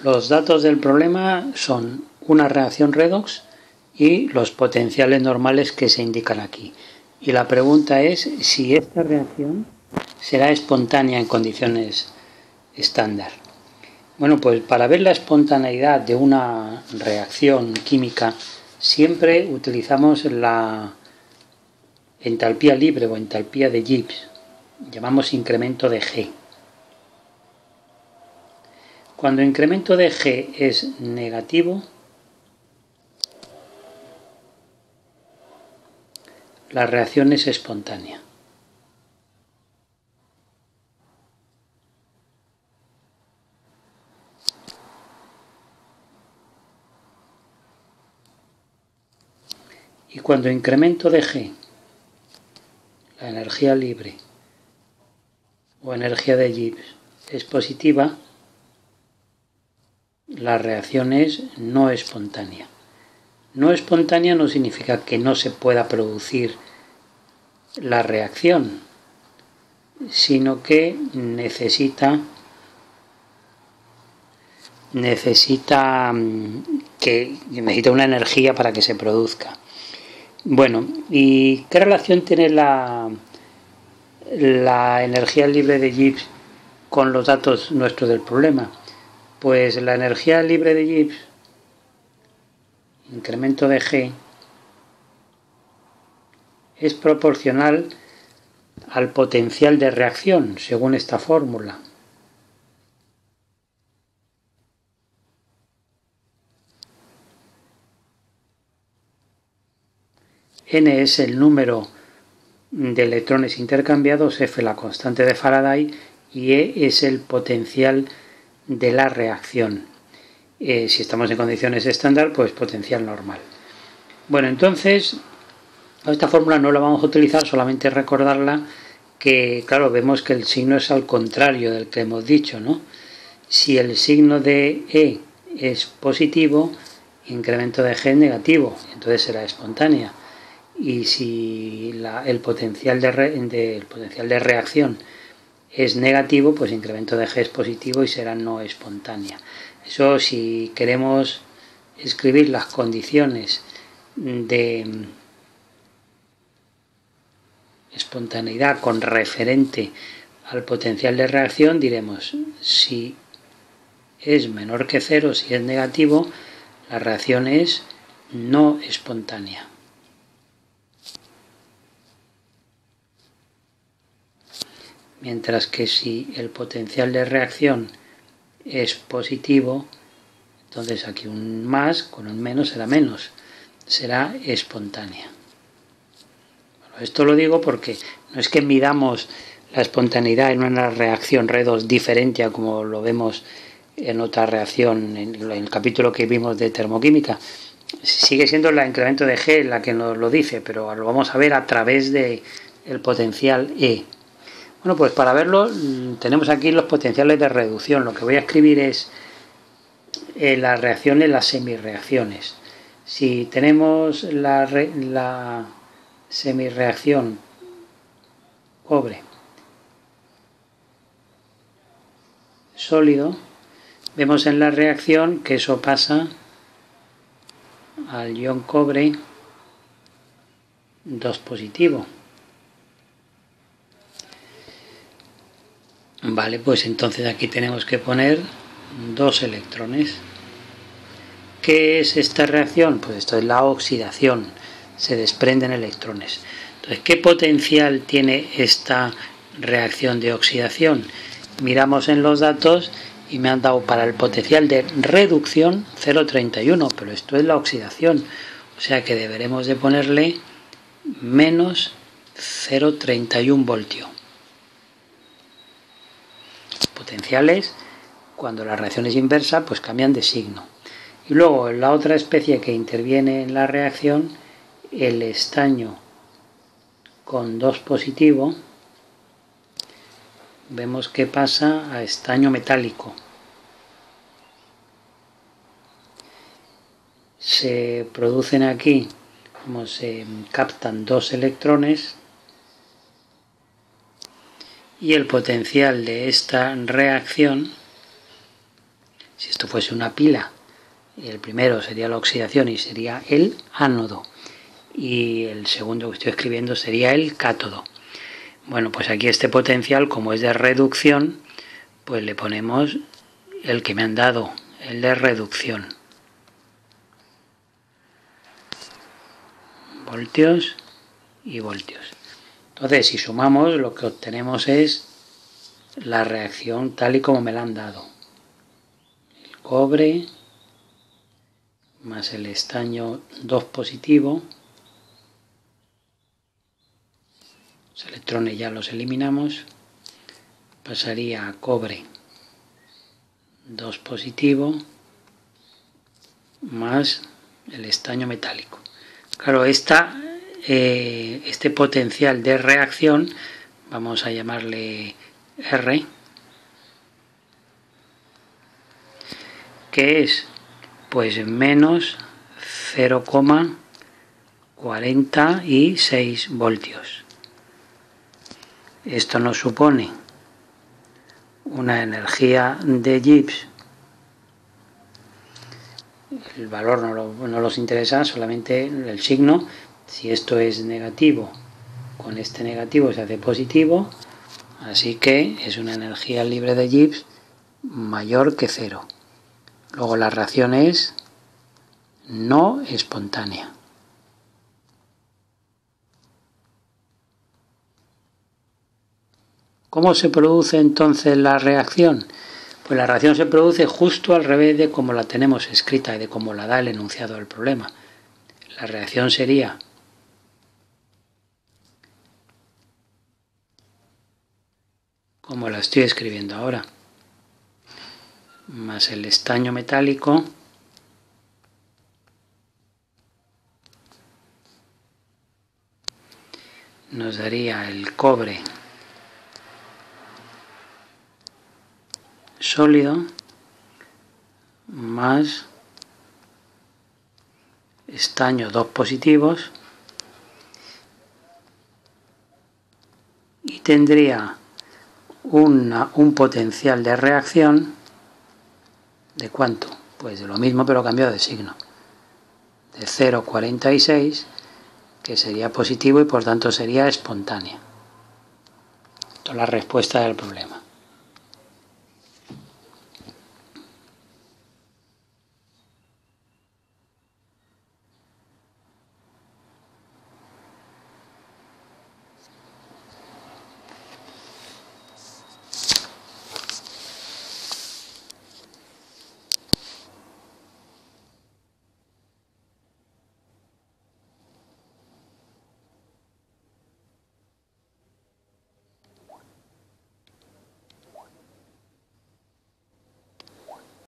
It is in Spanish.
Los datos del problema son una reacción redox y los potenciales normales que se indican aquí. Y la pregunta es si esta reacción será espontánea en condiciones estándar. Bueno, pues para ver la espontaneidad de una reacción química siempre utilizamos la entalpía libre o entalpía de Gibbs. Llamamos incremento de G. Cuando incremento de G es negativo, la reacción es espontánea. Y cuando incremento de G, la energía libre o energía de Gibbs es positiva, la reacción es no espontánea. No espontánea no significa que no se pueda producir la reacción, sino que necesita una energía para que se produzca. Bueno, ¿y qué relación tiene la energía libre de Gibbs con los datos nuestros del problema? Pues la energía libre de Gibbs, incremento de G, es proporcional al potencial de reacción, según esta fórmula. N es el número de electrones intercambiados, F la constante de Faraday y E es el potencial de la reacción. Si estamos en condiciones estándar, pues potencial normal. Bueno, entonces, esta fórmula no la vamos a utilizar, solamente recordarla que, claro, vemos que el signo es al contrario del que hemos dicho, ¿no? Si el signo de E es positivo, incremento de G es negativo, entonces será espontánea. Y si el potencial de reacción es negativo, pues incremento de G es positivo y será no espontánea. Eso, si queremos escribir las condiciones de espontaneidad con referente al potencial de reacción, diremos si es menor que 0, si es negativo, la reacción es no espontánea. Mientras que si el potencial de reacción es positivo, entonces aquí un más con un menos será menos, será espontánea. Bueno, esto lo digo porque no es que midamos la espontaneidad en una reacción redox diferente a como lo vemos en otra reacción, en el capítulo que vimos de termoquímica. Sigue siendo el incremento de G la que nos lo dice, pero lo vamos a ver a través del potencial E. Bueno, pues para verlo tenemos aquí los potenciales de reducción. Lo que voy a escribir es las reacciones, las semirreacciones. Si tenemos la semirreacción cobre sólido, vemos en la reacción que eso pasa al ion cobre 2 positivo. Vale, pues entonces aquí tenemos que poner 2 electrones. ¿Qué es esta reacción? Pues esto es la oxidación, se desprenden electrones. Entonces, ¿qué potencial tiene esta reacción de oxidación? Miramos en los datos y me han dado para el potencial de reducción 0,31, pero esto es la oxidación, o sea que deberemos de ponerle menos 0,31 voltio. Potenciales, cuando la reacción es inversa, pues cambian de signo. Y luego, en la otra especie que interviene en la reacción, el estaño con 2 positivo, vemos que pasa a estaño metálico. Se producen aquí, como se captan 2 electrones, y el potencial de esta reacción, si esto fuese una pila, el primero sería la oxidación y sería el ánodo, y el segundo que estoy escribiendo sería el cátodo. Bueno, pues aquí este potencial, como es de reducción, pues le ponemos el que me han dado, el de reducción. Voltios y voltios. Entonces, si sumamos, lo que obtenemos es la reacción tal y como me la han dado. El cobre más el estaño 2 positivo. Los electrones ya los eliminamos. Pasaría a cobre 2 positivo más el estaño metálico. Claro, este potencial de reacción, vamos a llamarle R, que es pues menos 0,46 voltios. Esto nos supone una energía de Gibbs. El valor no nos interesa, solamente el signo. Si esto es negativo, con este negativo se hace positivo, así que es una energía libre de Gibbs mayor que 0. Luego la reacción es no espontánea. ¿Cómo se produce entonces la reacción? Pues la reacción se produce justo al revés de como la tenemos escrita y de como la da el enunciado del problema. La reacción sería como la estoy escribiendo ahora, más el estaño metálico nos daría el cobre sólido más estaño 2 positivos y tendría un potencial de reacción ¿de cuánto? Pues de lo mismo pero cambiado de signo, de 0,46, que sería positivo y por tanto sería espontánea. Esto es la respuesta del problema.